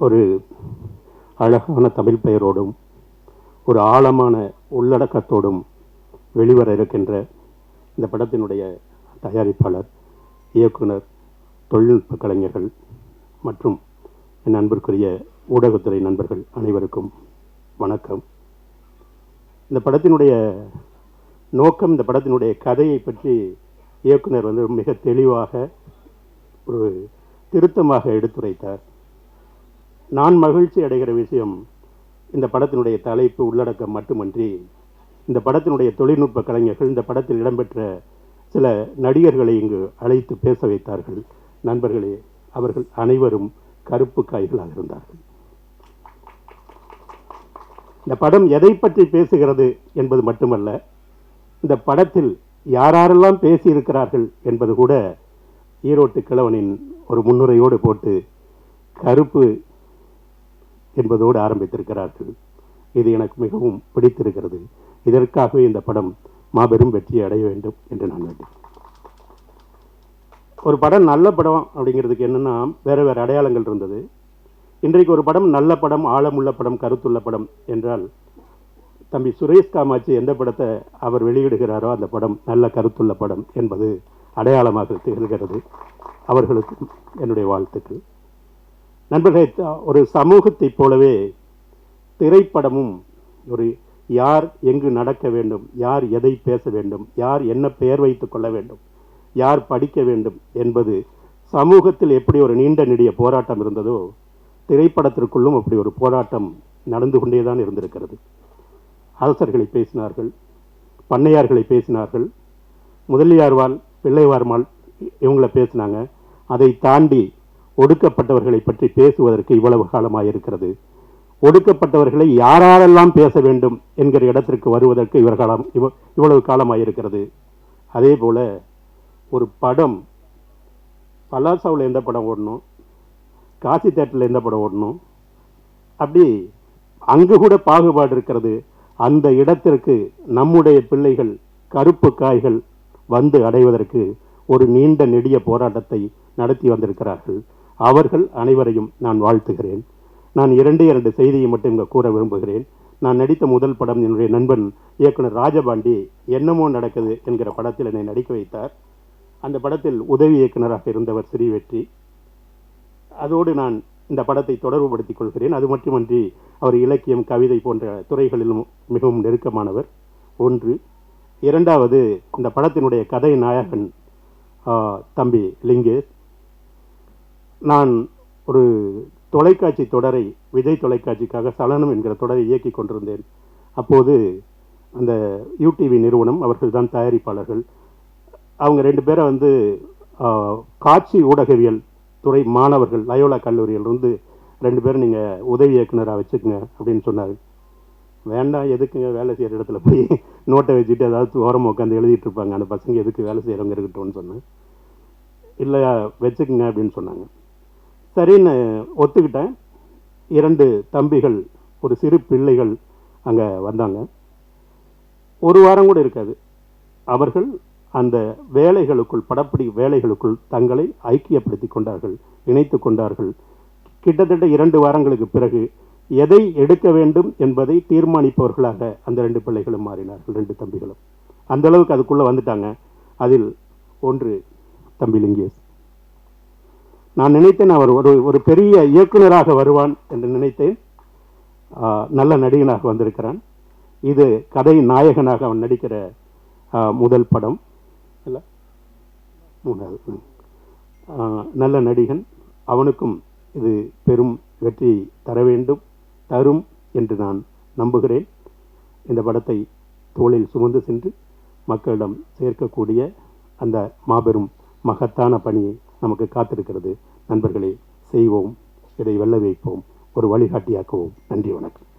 ஒரு அழகான தமிழ் பெயரோடும் ஒரு ஆழமான உள்ளடக்கத்தோடும் வெளிவர இருக்கின்ற இந்த படத்தினுடைய தயாரிப்பாளர், இயக்குனர், தொழில்நுட்ப கலைஞர்கள் மற்றும் என் அன்பிற்குரிய ஊடகத்துறை நண்பர்கள் அனைவருக்கும் வணக்கம். இந்த படத்தினுடைய நோக்கம், இந்த படத்தினுடைய கதையை பற்றி இயக்குனர் மிக தெளிவாக ஒரு திருத்தமாக எடுத்துரைத்தார். நான் மகிழ்ச்சி அடைகிற விஷயம் இந்த படத்தினுடைய தலைப்பு, உள்ளடக்கம் மட்டுமன்றி இந்த படத்தினுடைய தொழில்நுட்ப கலைஞர்கள் இந்த படத்தில் இடம்பெற்ற சில நடிகர்களை இங்கு அழைத்து பேச வைத்தார்கள். நண்பர்களே, அவர்கள் அனைவரும் கருப்பு காய்களாக இருந்தார்கள். இந்த படம் எதை பற்றி பேசுகிறது என்பது மட்டுமல்ல, இந்த படத்தில் யாரெல்லாம் பேசியிருக்கிறார்கள் என்பது கூட ஈரோட்டு கிழவனின் ஒரு முன்னுரையோடு போட்டு கருப்பு என்பதோடு ஆரம்பித்திருக்கிறார்கள். இது எனக்கு மிகவும் பிடித்திருக்கிறது. இதற்காகவே இந்த படம் மாபெரும் வெற்றியை அடைய வேண்டும் என்று நான் வேண்டேன். ஒரு படம் நல்ல படம் அப்படிங்கிறதுக்கு என்னென்னா வேறு வேறு அடையாளங்கள் இருந்தது. இன்றைக்கு ஒரு படம் நல்ல படம், ஆழமுள்ள படம், கருத்துள்ள படம் என்றால் தம்பி சுரேஷ் காமாட்சி எந்த படத்தை அவர் வெளியிடுகிறாரோ அந்த படம் நல்ல கருத்துள்ள படம் என்பது அடையாளமாக திகழ்கிறது. அவர்களுக்கும் என்னுடைய வாழ்த்துக்கள். நண்பர்களே, ஒரு சமூகத்தைப் போலவே திரைப்படமும் ஒரு யார் எங்கு நடக்க வேண்டும், யார் எதை பேச வேண்டும், யார் என்ன பெயர் வைத்துக் கொள்ள வேண்டும், யார் படிக்க வேண்டும் என்பது சமூகத்தில் எப்படி ஒரு நீண்ட நெடிய போராட்டம் இருந்ததோ திரைப்படத்திற்குள்ளும் அப்படி ஒரு போராட்டம் நடந்து கொண்டே தான் இருந்திருக்கிறது. அரசர்களை பேசினார்கள், பண்ணையார்களை பேசினார்கள், முதலியார்வாள், பிள்ளைவார்மாள் இவங்களை பேசினாங்க. அதை தாண்டி ஒடுக்கப்பட்டவர்களை பற்றி பேசுவதற்கு இவ்வளவு காலமாக இருக்கிறது. ஒடுக்கப்பட்டவர்களை யாரெல்லாம் பேச வேண்டும் என்கிற இடத்திற்கு வருவதற்கு இவ்வளவு காலமாக இருக்கிறது. அதே போல ஒரு படம் பலாசாவில் எந்த படம் ஓடணும், காசி தேட்டரில் எந்த படம் ஓடணும், அப்படி அங்கு கூட பாகுபாடு இருக்கிறது. அந்த இடத்திற்கு நம்முடைய பிள்ளைகள், கருப்பு காய்கள் வந்து அடைவதற்கு ஒரு நீண்ட நெடிய போராட்டத்தை நடத்தி வந்திருக்கிறார்கள். அவர்கள் அனைவரையும் நான் வாழ்த்துகிறேன். நான் இரண்டு செய்தியை மட்டும் இங்கே கூற விரும்புகிறேன். நான் நடித்த முதல் படம் என்னுடைய நண்பன் இயக்குனர் ராஜபாண்டி என்னமோ நடக்குது என்கிற படத்தில் என்னை நடிக்க வைத்தார். அந்த படத்தில் உதவி இயக்குனராக இருந்தவர் ஸ்ரீவெற்றி. அதோடு நான் இந்த படத்தை தொடர்புபடுத்திக் கொள்கிறேன். அது மட்டுமன்றி அவர் இலக்கியம், கவிதை போன்ற துறைகளிலும் மிகவும் நெருக்கமானவர். ஒன்று. இரண்டாவது, இந்த படத்தினுடைய கதை நாயகன் தம்பி லிங்கேஷ். நான் ஒரு தொலைக்காட்சி தொடரை விஜய் தொலைக்காட்சிக்காக சலனம் என்கிற தொடரை இயக்கி கொண்டிருந்தேன். அப்போது அந்த யூடிவி நிறுவனம், அவர்கள் தான் தயாரிப்பாளர்கள், அவங்க 2 பேரை காட்சி ஊடகவியல் துறை மாணவர்கள் லயோலா கல்லூரியிலிருந்து 2 பேரும் நீங்கள் உதவி இயக்குனராக வச்சுக்கோங்க அப்படின்னு சொன்னார். வேண்டாம், எதுக்குங்க, வேலை செய்கிற இடத்துல போய் நோட்டை வச்சுட்டு ஏதாவது ஓரமாக உட்காந்து எழுதிட்டு இருப்பாங்க, அந்த பசங்க எதுக்கு வேலை செய்கிறவங்க இருக்கட்டும்னு சொன்னேன். இல்லை வச்சுக்குங்க அப்படின்னு சொன்னாங்க. சரின்னு ஒத்துக்கிட்டேன். 2 தம்பிகள், ஒரு சிறு பிள்ளைகள் அங்கே வந்தாங்க. ஒரு வாரம் கூட இருக்காது, அவர்கள் அந்த வேலைகளுக்குள், படப்பிடி வேலைகளுக்குள் தங்களை ஐக்கியப்படுத்தி கொண்டார்கள், இணைத்து கொண்டார்கள். கிட்டத்தட்ட 2 வாரங்களுக்கு பிறகு எதை எடுக்க வேண்டும் என்பதை தீர்மானிப்பவர்களாக அந்த 2 பிள்ளைகளும் மாறினார்கள், 2 தம்பிகளும். அந்த அளவுக்கு அதுக்குள்ளே வந்துட்டாங்க. அதில் ஒன்று தம்பி லிங்கேஷ். நான் நினைத்தேன் அவர் ஒரு பெரிய இயக்குனராக வருவான் என்று நினைத்தேன். நல்ல நடிகனாக வந்திருக்கிறான். இது கதை நாயகனாக அவன் நடிக்கிற முதல் படம் இல்லை, 3வது. நல்ல நடிகன். அவனுக்கும் இது பெரும் வெற்றி தர வேண்டும், தரும் என்று நான் நம்புகிறேன். இந்த படத்தை தோளில் சுமந்து சென்று மக்களிடம் சேர்க்கக்கூடிய அந்த மாபெரும் மகத்தான பணியை நமக்கு காத்திருக்கிறது. நண்பர்களே, செய்வோம், இதை வெல்ல வைப்போம், ஒரு வழிகாட்டியாக்குவோம். நன்றி, வணக்கம்.